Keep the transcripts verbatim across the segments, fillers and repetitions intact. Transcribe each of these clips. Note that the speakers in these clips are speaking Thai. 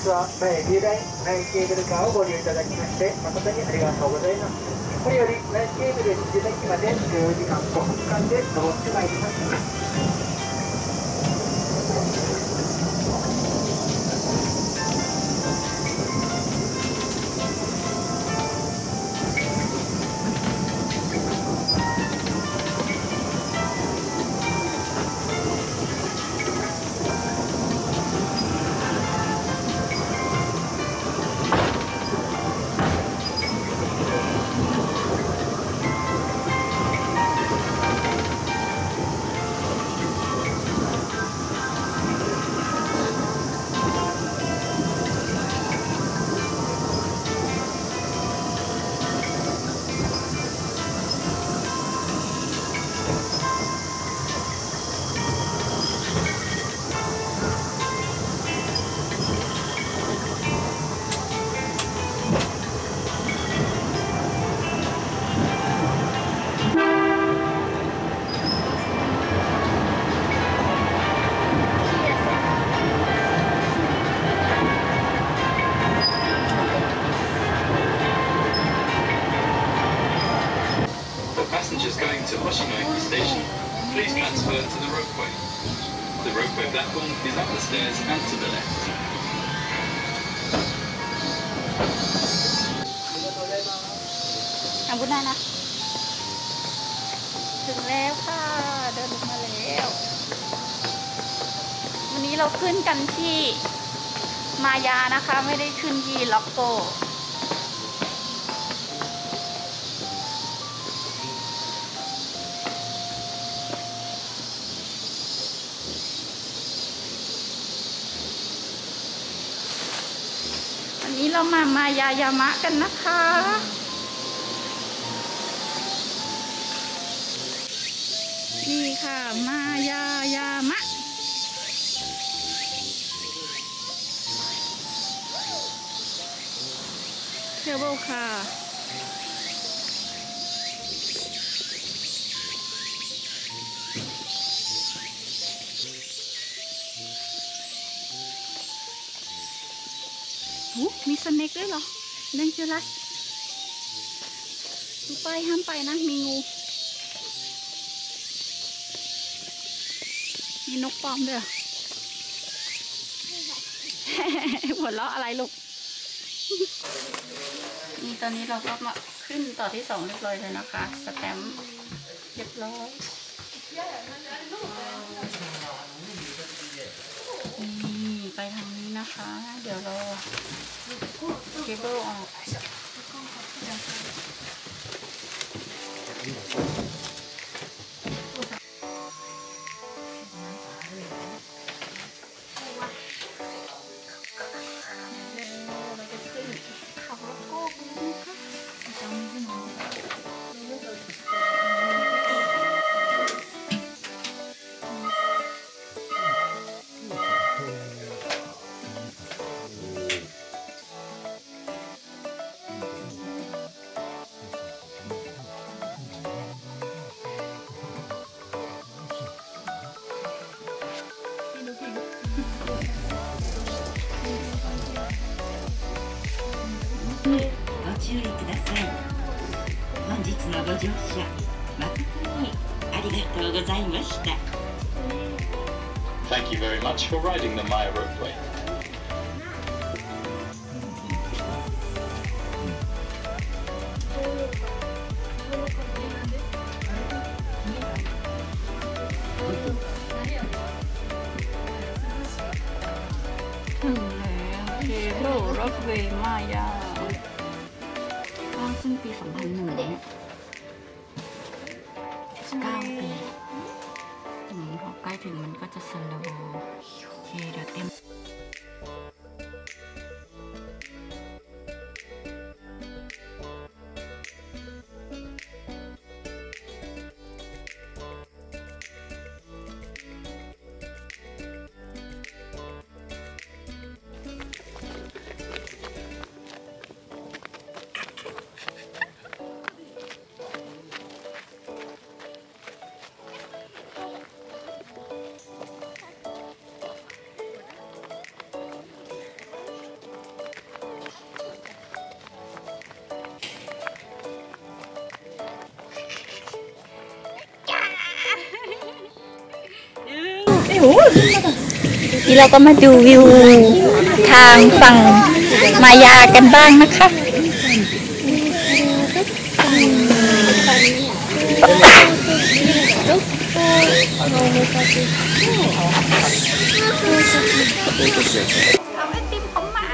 日は前流大ナインケーブルカーをご利用いただきまして誠にありがとうございます。これよりナインケーブル流大駅までじゅうよじかんごふんかんで登ってまいります。 Passengers going to Hoshinoeki Station, please transfer to the ropeway. The ropeway platform is up the stairs and to the left. ทำบุญได้นะถึงแล้วค่ะเดินลงมาแล้ววันนี้เราขึ้นกันที่มายานะคะไม่ได้ขึ้นที่ล็อกโกวันนี้เรามามายายามะกันนะคะนี่ค่ะมายายามะเคเบิลค่ะมีสเน็กด้วยเหรอเดนเจอรัสดูป้ายห้ามไปนะมีงูมีนกปลอมด้วย หัวเราะอะไรลูก นี่ตอนนี้เราก็มาขึ้นต่อที่สองเรียบร้อยเลยนะคะสแตมป์เรียบร้อยนี่ไปทางนี้นะคะเดี๋ยวเราเคเบิลออกご注意ください。本日のご乗車誠にありがとうございました。 Thank you very much for riding the Maya ropeway. ถึงแล้วเคเบิลรถเวย์มายาสร้างขึ้นปีสองพันหนึ่งเนี่ยเก้าปีอืมพอใกล้ถึงมันก็จะสโลว์โอเคเดี๋ยวเต็มโอ้นี่เราก็มาดูวิวทางฝั่งมายากันบ้างนะคะเอาไอติมเขามา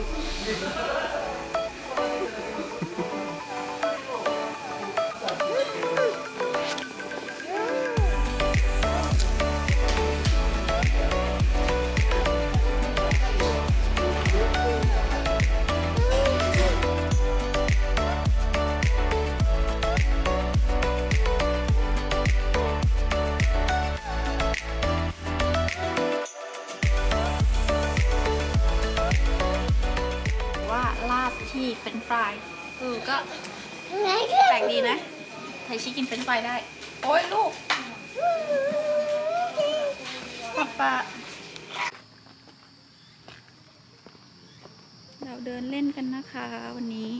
ลาบที่เป็นฟรายเออก็แปลกดีนะไทชิกินเป็นฟรายได้โอ้ยลูกป๊าป๊าเราเดินเล่นกันนะคะวันนี้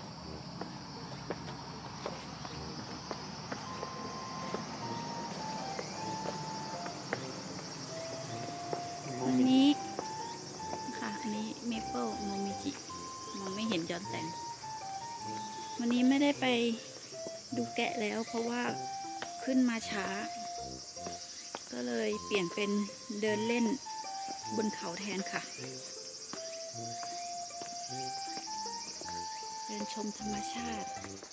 วันนี้ค่ะอันนี้เมเปิลโมมิจิมองไม่เห็นย้อนแสงวันนี้ไม่ได้ไปดูแกะแล้วเพราะว่าขึ้นมาช้าก็เลยเปลี่ยนเป็นเดินเล่นบนเขาแทนค่ะเดินชมธรรมชาติ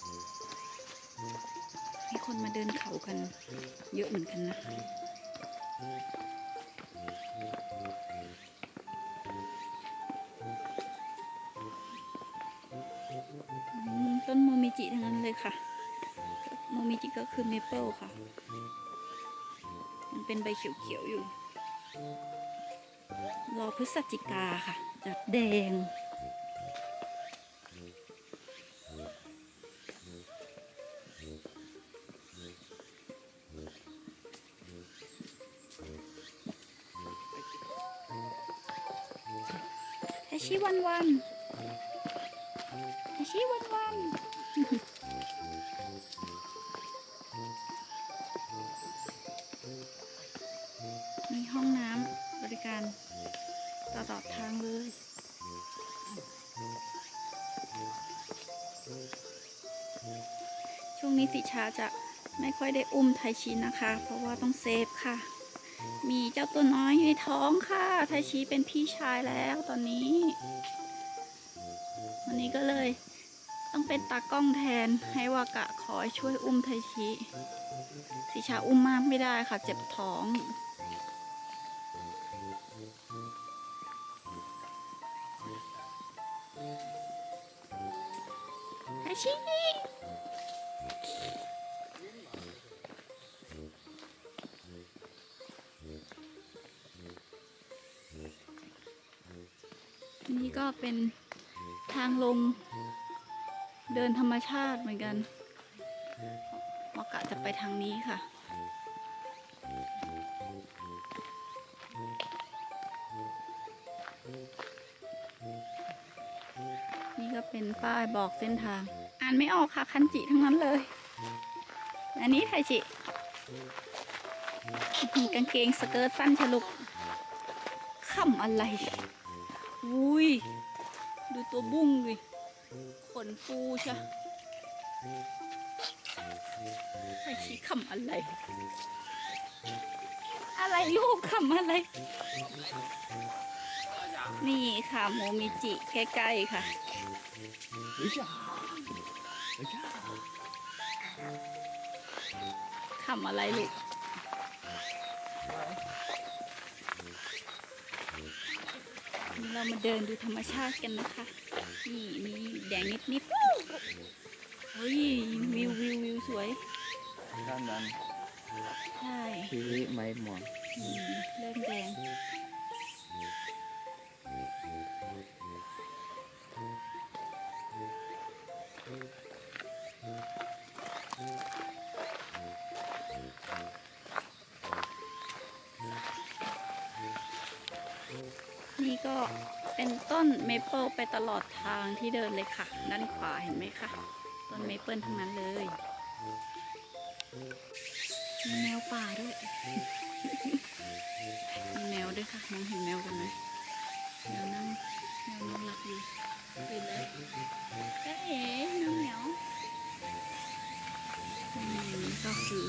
มีคนมาเดินเขากันเยอะเหมือนกันนะต้นโมมิจิทั้งนั้นเลยค่ะโมมิจิก็คือเมเปิลค่ะมันเป็นใบเขียวๆอยู่รอพฤศจิกาค่ะจะแดงไทชิวันวันไทชิวันวันมีห้องน้ำบริการตลอดทางเลยช่วงนี้ติชาจะไม่ค่อยได้อุ้มไทชินะคะเพราะว่าต้องเซฟค่ะมีเจ้าตัวน้อยอยู่ในท้องค่ะไทชิเป็นพี่ชายแล้วตอนนี้วันนี้ก็เลยต้องเป็นตากล้องแทนให้วากะขอช่วยอุ้มไทชิติชาอุ้มมากไม่ได้ค่ะเจ็บท้องไทชินี่ก็เป็นทางลงเดินธรรมชาติเหมือนกันวากะจะไปทางนี้ค่ะนี่ก็เป็นป้ายบอกเส้นทางอ่านไม่ออกค่ะคันจิทั้งนั้นเลยอันนี้ไทจิกางเกงสเกิร์ตสั้นฉลุกขำอะไรอุ้ยดูตัวบุ้งดิขนฟูใช่ไทชิขำอะไรอะไรลูกขำอะไรนี่ค่ะโมมิจิใกล้ๆค่ะขำอะไรลูกเรามาเดินดูธรรมชาติกันนะคะนี่มีแดงนิดๆเฮ้ยวิววิววิวสวยด้านนั้นใช่ชีวิตไม้หมอนเริ่มแดงนี่ก็เป็นต้นเมเปิลไปตลอดทางที่เดินเลยค่ะด้านขวาเห็นไหมคะต้นเมเปิลทั้งนั้นเลยมีแมวป่าด้วยแมวด้วยค่ะมองเห็นแมวกันไหมแมวนั่งแมวนอนหลับอยู่ตื่นแล้วก็เอ๋แมวเหมียวนี่ก็คือ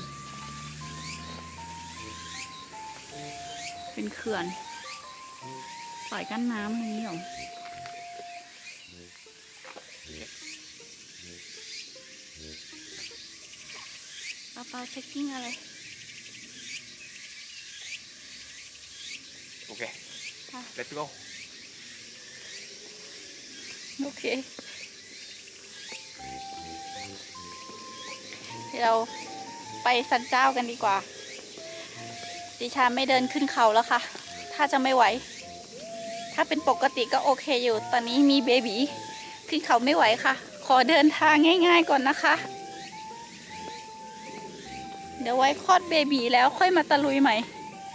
เป็นเขื่อนฝ่ายกั้นน้ำอะไรอย่างนี้หรอป้าป้าเช็คกิ้งอะไรโอเค let's go โอเคเราไปสันเจ้ากันดีกว่าดิฉันไม่เดินขึ้นเขาแล้วค่ะถ้าจะไม่ไหวถ้าเป็นปกติก็โอเคอยู่ตอนนี้มีเบบีขึ้นเขาไม่ไหวค่ะขอเดินทางง่ายๆก่อนนะคะเดี๋ยวไว้คลอดเบบีแล้วค่อยมาตะลุยใหม่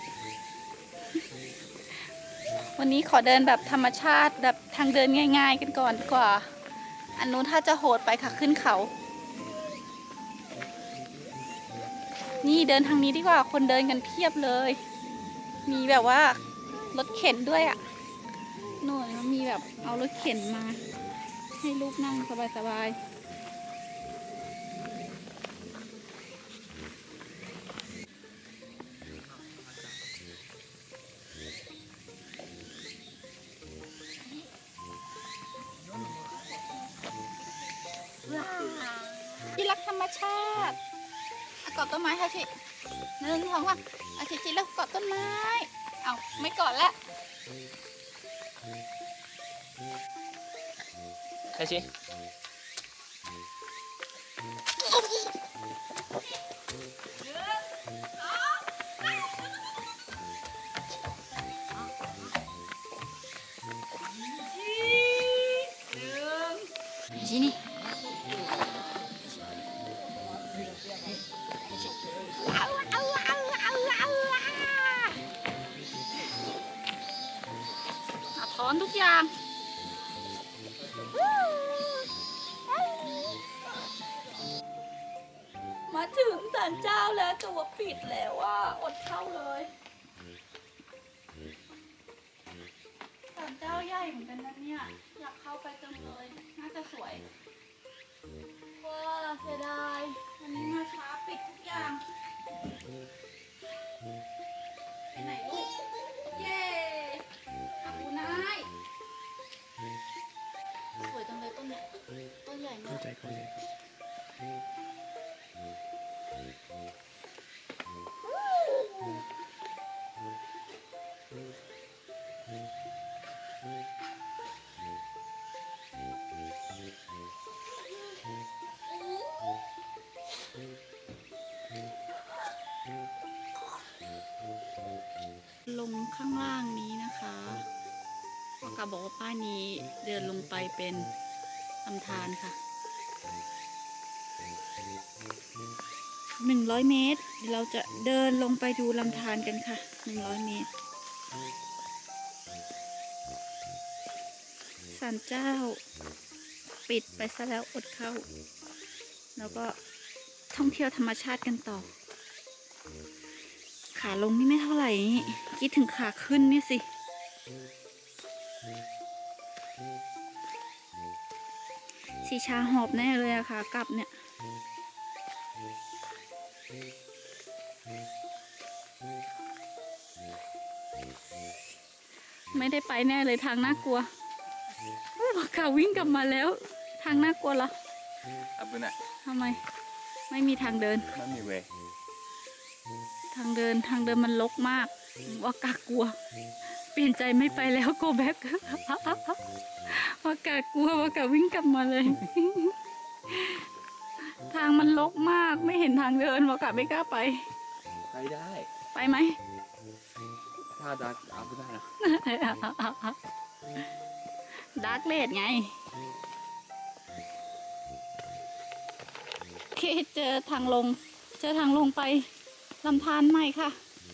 วันนี้ขอเดินแบบธรรมชาติแบบทางเดินง่ายๆกันก่อนดีกว่าอันนู้นถ้าจะโหดไปค่ะขึ้นเขานี่เดินทางนี้ดีกว่าคนเดินกันเพียบเลยมีแบบว่ารถเข็นด้วยอ่ะโน่นมันมีแบบเอารถเข็นมาให้ลูกนั่งสบายๆที่รักธรรมชาติกอดต้นไม้ค่ะชิหนึ่งสองสามอาชิชิแล้วกอดต้นไม้เอาไม่กอดแล้วใช่ชิชินี่ถอนทุกอย่างมาถึงศาลเจ้าแล้วแต่ว่าปิดแล้วว่าอดเข้าเลยศาลเจ้าใหญ่เหมือนกันนะเนี่ยอยากเข้าไปจังเลยน่าจะสวยว้าเสียดายวันนี้มาช้าปิดทุกอย่างไปไหนลูกเย้อากูนายสวยจังเลยต้นเนี่ยต้นใหญ่มากเข้าใจเข้าใจครับลงข้างล่างนี้นะคะพ่อกาบอกว่าป้ายนี้เดินลงไปเป็นลำธารค่ะหนึ่งร้อยเมตรเดี๋ยวเราจะเดินลงไปดูลำธารกันค่ะหนึ่งร้อยเมตรศาลเจ้าปิดไปซะแล้วอดเข้าแล้วก็ท่องเที่ยวธรรมชาติกันต่อขาลงนี่ไม่เท่าไหร่คิดถึงขาขึ้นนี่สิสีชาหอบแน่เลยอะค่ะกลับเนี่ยไม่ได้ไปแน่เลยทางน่ากลัวบอกขาวิ่งกลับมาแล้วทางน่ากลัวเหรออับดุลน่ะทำไมไม่มีทางเดินไม่มีเวทางเดินทางเดินมันรกมากว่ากากลัวเปลี่ยนใจไม่ไปแล้วโกแบ็กว่ากากลัวว่ากาวิ่งกลับมาเลย ทางมันรกมากไม่เห็นทางเดินว่ากาไม่กล้าไปไปได้ไปไหมถ้าดักอับดุลน่ะดาร์กเลดไงโอเคเจอทางลงเจอทางลงไปลำธารใหม่ค่ะ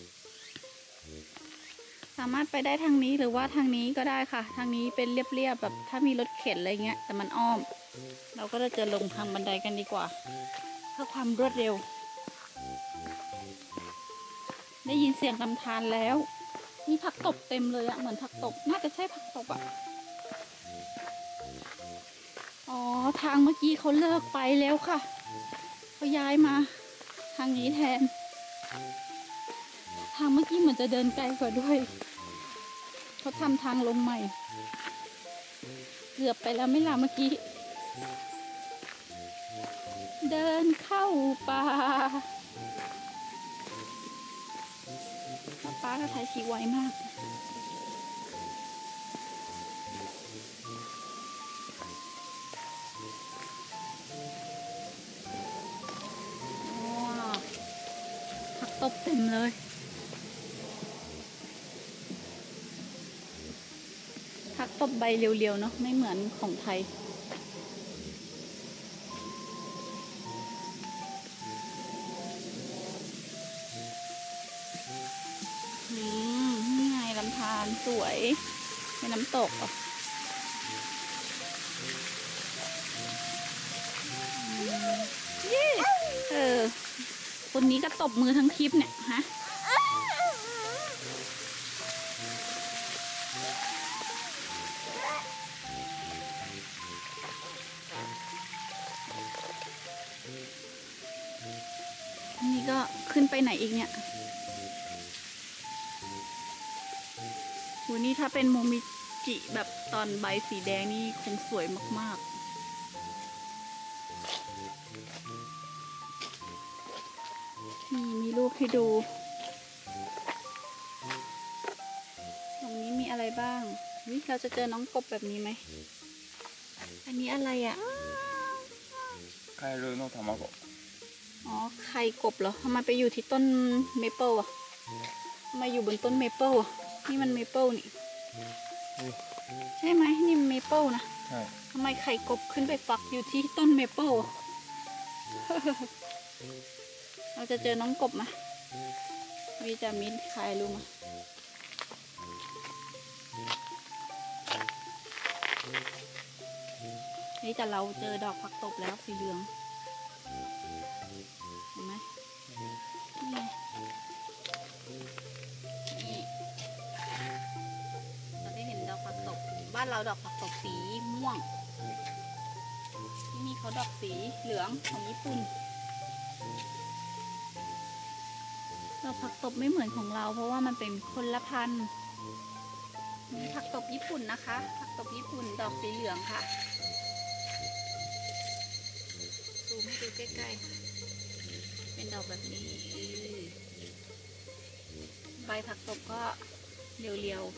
สามารถไปได้ทางนี้หรือว่าทางนี้ก็ได้ค่ะทางนี้เป็นเรียบๆแบบถ้ามีรถเข็นอะไรเงี้ยแต่มันอ้อมเราก็จะลงทางบันไดกันดีกว่าเพื่อความรวดเร็วได้ยินเสียงลำธารแล้วมีผักตบเต็มเลยอะเหมือนผักตบน่าจะใช่ผักตบอะอ๋อทางเมื่อกี้เขาเลิกไปแล้วค่ะเขาย้ายมาทางนี้แทนทางเมื่อกี้เหมือนจะเดินไกลกว่าด้วยเขาทำทางลงใหม่เกือบไปแล้วไม่ล่ะเมื่อกี้เดินเข้าป่าป้าก็ถ่ายชีไวมากว้าวผักตบเต็มเลยผักตบใบเรียวๆเนาะไม่เหมือนของไทยอืมนี่ไงลำธารสวยเป็นน้ำตกอ่ะเย้เออคนนี้ก็ตบมือทั้งคลิปเนี่ยฮะนี่ก็ขึ้นไปไหนอีกเนี่ยวันนี้ถ้าเป็นโมมิจิแบบตอนใบสีแดงนี่คงสวยมากๆนี่มีรูปให้ดูตรงนี้มีอะไรบ้างวิเราจะเจอน้องกบแบบนี้ไหมอันนี้อะไรอ่ะカエルの卵。 อ๋อไข่กบเหรอทำไมไปอยู่ที่ต้นเมเปิลอ่ะทำไมอยู่บนต้นเมเปิลอ่ะนี่มันเมเปิลนี่ใช่ไหมนี่เมเปิลนะはい。 ทำไมไข่กบขึ้นไปฟักอยู่ที่ต้นเมเปิลอ่ะ เราจะเจอน้องกบไหมวิจามินใครรู้ไหมนี่แต่เราเจอดอกผักตบแล้วสีเหลืองเห็นไหมนี่ไงนี่เราได้เห็นดอกผักตบบ้านเราดอกผักตบสีม่วงที่นี่เขาดอกสีเหลืองของญี่ปุ่นดอกผักตบไม่เหมือนของเราเพราะว่ามันเป็นคนละพันธุ์มีผักตบญี่ปุ่นนะคะผักตบญี่ปุ่นดอกสีเหลืองค่ะซูมให้ดูใกล้ๆเป็นดอกแบบนี้ใบผักตบก็เรียว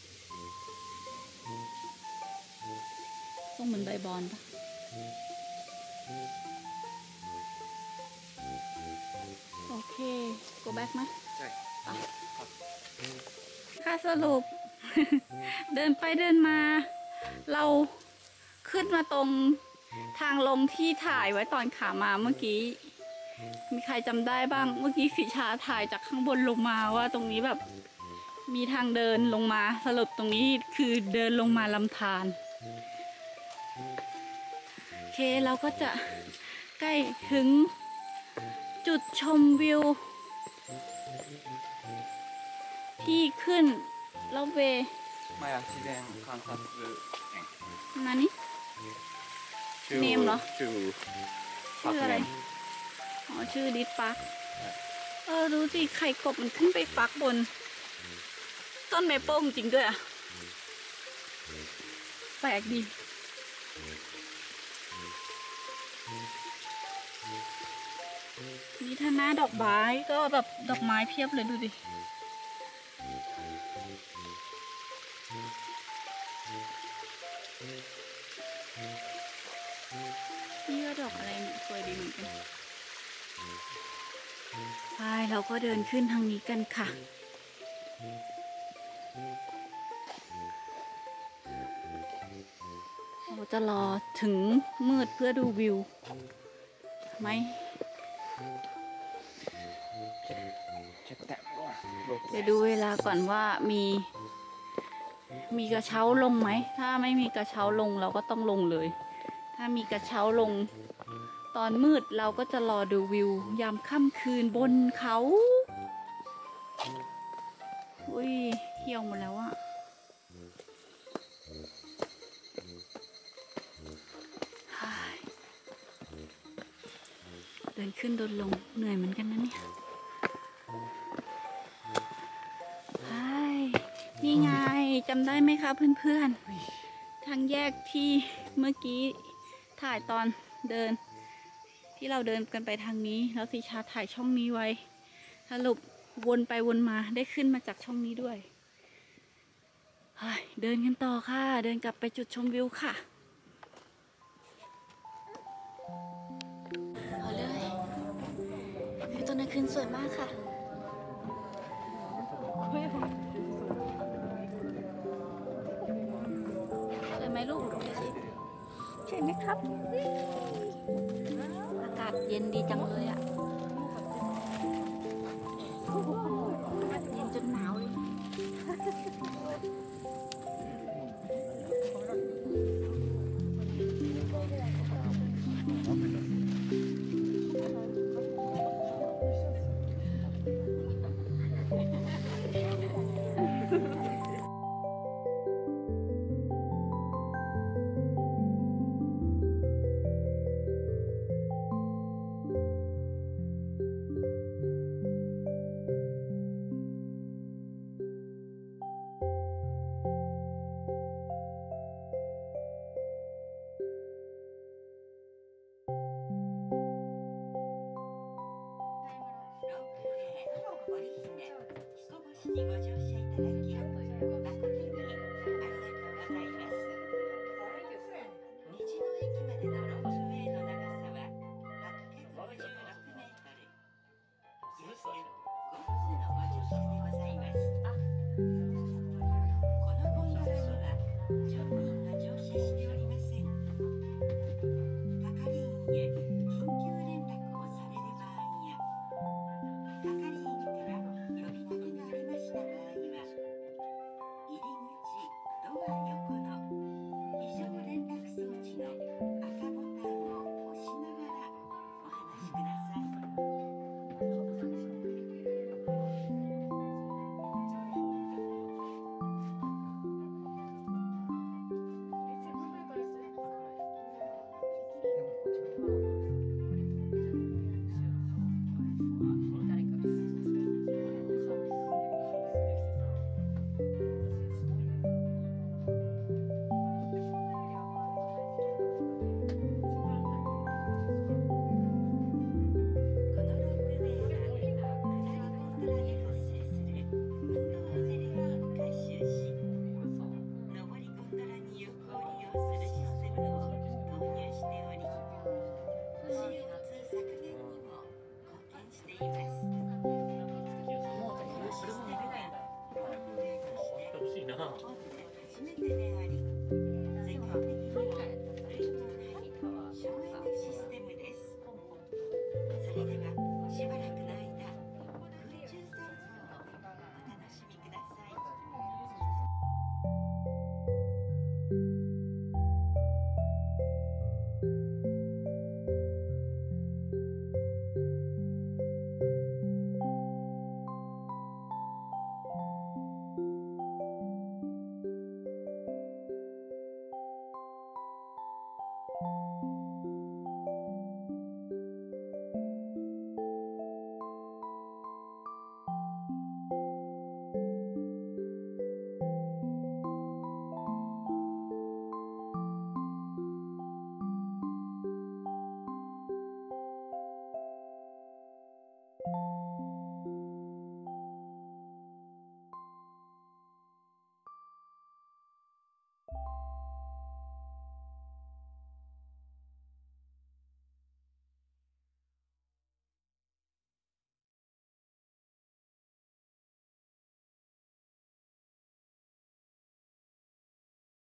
ๆทรงเหมือนใบบอนปะโอเค go back ไหมใช่ไปค่ะสรุป เดินไปเดินมา เราขึ้นมาตรงทางลงที่ถ่ายไว้ตอนขามาเมื่อกี้ มีใครจำได้บ้าง เมื่อกี้สิชาถ่ายจากข้างบนลงมาว่าตรงนี้แบบมีทางเดินลงมา สรุปตรงนี้คือเดินลงมาลำธารโอเคเราก็จะใกล้ถึงจุดชมวิวที่ขึ้นลอบเวマヤ自然観察園。 นั่นนี่ เนมเหรอชื่อชื่ออะไร อ๋อ ชื่อดิสปักเออ ดูสิ ไข่กบมันขึ้นไปฟักบน ต้นเมเปิลจริงด้วยอ่ะ แปลกดี นี่ถ้าหน้าดอกไม้ก็แบบดอกไม้เพียบเลยดูดิ นี่ก็ดอกอะไรเนี่ยสวยดีเหมือนกันไปเราก็เดินขึ้นทางนี้กันค่ะ เราจะรอถึงมืดเพื่อดูวิวไหมเช็คแต้มเดี๋ยวดูเวลาก่อนว่ามีมีกระเช้าลงไหม ถ้าไม่มีกระเช้าลงเราก็ต้องลงเลย ถ้ามีกระเช้าลงตอนมืดเราก็จะรอดูวิวยามค่ำคืนบนเขา อุ้ยเหี่ยวหมดแล้วอะเดินขึ้นเดินลงเหนื่อยเหมือนกันนะเนี่ยนี่ไงจำได้ไหมคะเพื่อนๆทางแยกที่เมื่อกี้ถ่ายตอนเดินที่เราเดินกันไปทางนี้แล้วสีชาถ่ายช่องนี้ไว้สรุปวนไปวนมาได้ขึ้นมาจากช่องนี้ด้วยเดินกันต่อค่ะเดินกลับไปจุดชมวิวค่ะพอเลยวิวตอนกลางคืนสวยมากค่ะสวยไหมลูกใช่ไหมครับอากาศเย็นดีจังเลยอ่ะเย็นจนหนาวเลย織姫、彦星にご乗